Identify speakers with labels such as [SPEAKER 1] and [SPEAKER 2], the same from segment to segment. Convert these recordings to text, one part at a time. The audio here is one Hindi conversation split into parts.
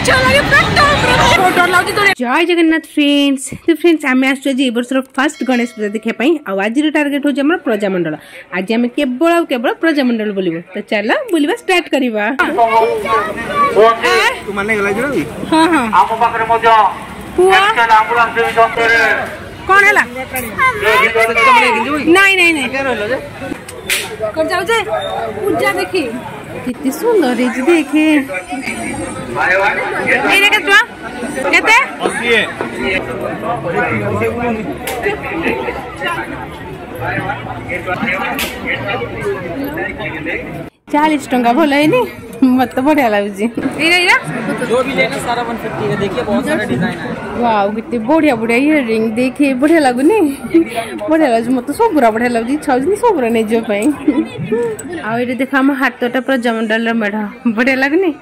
[SPEAKER 1] जय जगन्नाथ फ्रेंड्स। तो फ्रेंड्स आम आस वर्षर फर्स्ट गणेश पूजा देखापी आज टार्गेट हूँ आम प्रजामंडल। आज आम केवल केवल प्रजामंडल बुलू। तो चलो बुलवा स्टार्ट करवा। हाँ हाँ कौन है नहीं नहीं नहीं कर जाओ जे पूजा देखी कितनी सुंदर है जी। देखे नहीं देखे तो कहते 40 टंका भल है नी मत बढ़िया लगुची।
[SPEAKER 2] जो भी लेना सारा 150 है। देखिए बहुत सारा डिजाइन है।
[SPEAKER 1] वाओ कितने बढ़िया बढ़िया इयरिंग देखे बढ़िया लगुनी बढ़िया लगुच मत सब बढ़िया लगुच इच्छा होची सब नहीं जो पई आ ये देखा हम हाथटा प्रजामंडल रे मेढा बढ़िया लगनी।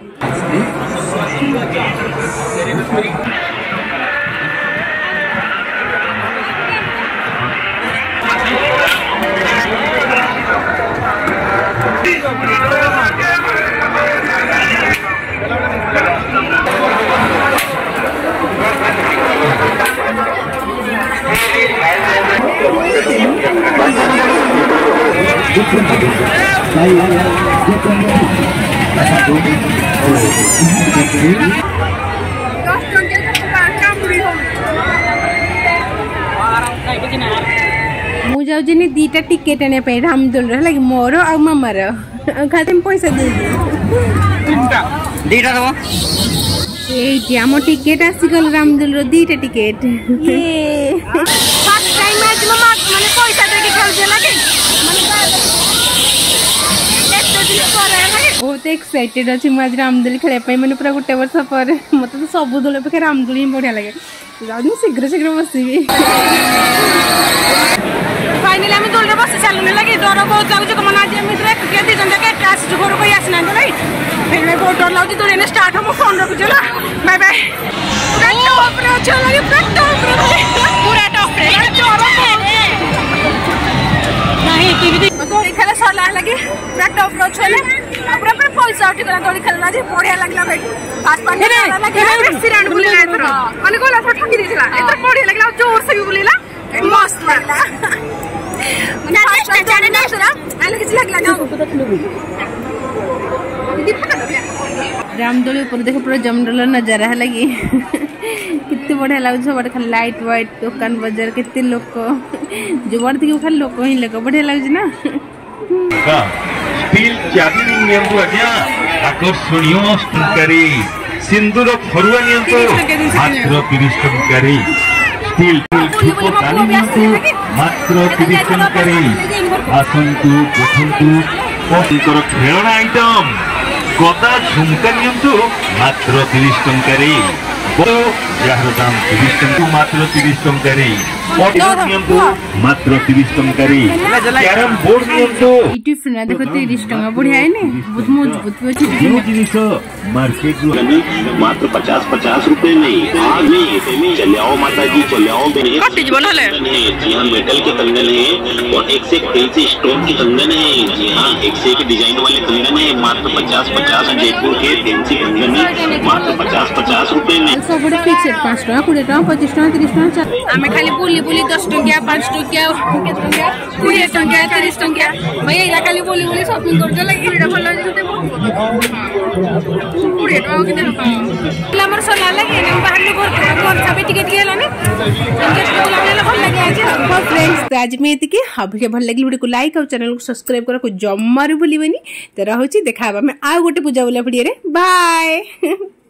[SPEAKER 1] मु जाऊँ दीटा टिकेट आने रामदोल लगे मोर आ मामार खाते पैसा दे आम टिकेट आसीगल रामदोल दीटा टिकेट बहुत एक्साइटेड अच्छी मुझे रामदोली खेल मैंने पूरा गोटे वर्ष पर मत तो सब दोल अपेक्षा रामदोली ही बढ़िया लगे। शीघ्र शीघ्र बसबी फाइनाली आम दोल बस सारे लगे डर बहुत लगुच मैंने आज दी जन घर को आसना फिर बहुत डर लगे दोल स्टार्ट हम फोन रखुच बाय बाय दोली खेल सरला लगे पूरा टॉप रो छले पूरा पूरा पैसा उठी गला दोली खेलना जी बढ़िया लागला भाई पास पानी लगे सिरांड बुलेला एथरा माने गोला से ठकी दिला एथरा बढ़िया लागला जोर से भी बुलेला मस्त लागला ना जाने ना सुना आले किछ लागला ना रामदोली ऊपर देखो पूरा जमडल नजारा है लगी कितने बढ़िया लगे सब खाली लाइट वाइट दुकान बाजार कितने लोग जो बड़ देखिए खाली लोक ही लोक बढ़िया लगे ना।
[SPEAKER 3] स्टील चाबी नियंतु आज्ञा आकर्षणीय स्टिकरी सिंदूर फरुआ नियंतु मात्र 30 टंकारी स्टील ठुको ताली नियंतु मात्र 30 टंकारी आसंतु पठंतु पौकर खेलना आइटम गदा झुमका नियंतु मात्र 30 टंकारी यार दाम 30 टंका मात्र 30 टंकारी नियंतु मात्र 30 टंकारी कैरम बोर्ड नियंतु
[SPEAKER 1] इटी फ्रेंड देखो 30 टंका बढ़िया है ने बहुत मजबूत अछि
[SPEAKER 3] जो जिनिस मार्केट
[SPEAKER 4] मात्र 50 रुपए में आज में चले आओ माता जी चले आओ बेने
[SPEAKER 2] कट जीवन हले
[SPEAKER 4] जी हां मेटल के कंगन है और एक से फैंसी स्टोन के कंगन है। जी हां एक से एक डिजाइन वाले कंगन है मात्र 50 जयपुर के फैंसी कंगन है मात्र 50 रुपए में
[SPEAKER 1] सब बड़े फिक्स 5 टका 20 टका 25 टका 30 टका हमें खाली बुली बुली 10 टका 5 टका 20 टका 30 टका भैया या खाली बुली बुली शॉपिंग करते लगे इडा भल जते 20 टका के हमर सोना लगे हम बाहर लोग घर सब टिकट के लाने भल लगे आज फ्रेंड्स आज में एति के वीडियो भल लगी वीडियो को लाइक और चैनल को सब्सक्राइब करा को जम्मारू भूलिबनी। तो रहउची देखा में आ गोटे पूजा वाला वीडियो रे बाय।